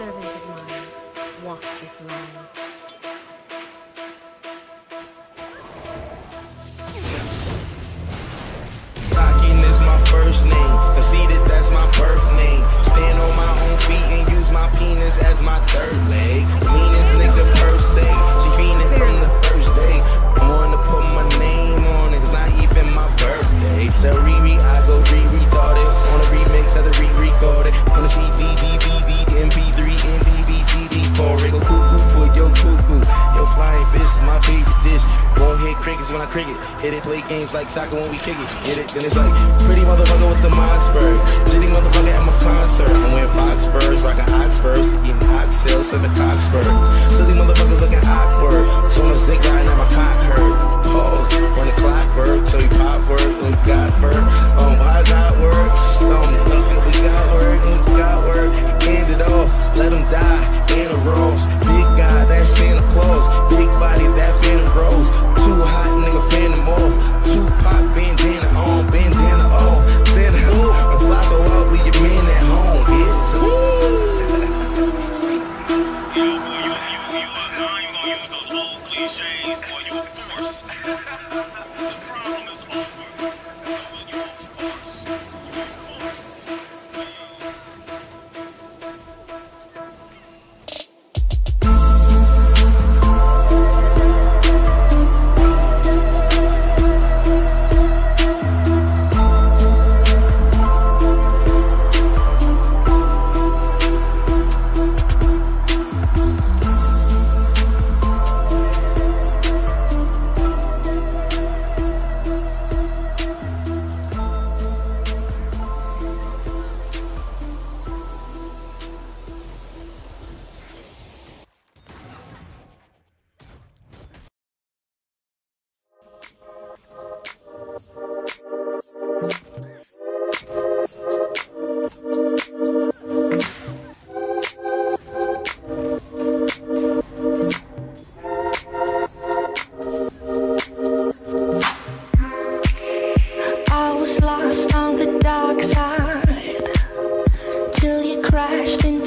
servant of mine, walk this land. Rockin' is my first name, conceited that's my birth name. Stand on my own feet and use my penis as my third leg. Meanest nigga per se, she fiendin' from the first day. I wanna put my name on it, it's not even my birthday. Tell Riri I go retarded on a remix of the re-recorded. On the CD, DVD, MP3, NDB, CD4. Go cuckoo for your cuckoo. Yo, flying fish is my favorite dish. Won't hit crickets when I cricket. Hit it, play games like soccer when we kick it. Hit it, then it's like pretty motherfucker with the Mossberg. Shitty motherfucker at my concert. I'm wearing Fox Spurs, rockin' Oxfords, eating oxtails in the Coxburg. Silly motherfuckers looking awkward. So much dick riding at my cock hurt. Pause, when the clock work, so we pop work, and we got work. I got work. We got work, and we got work. End it off, let them die. In a rose, big guy, that's Santa Claus. Big body, that Phantom Rose. Too hot, nigga, Phantom off. Tupac, bandana on, bandana off. Stand up, and fly go out with your man at home, bitch. I was lost on the dark side till you crashed into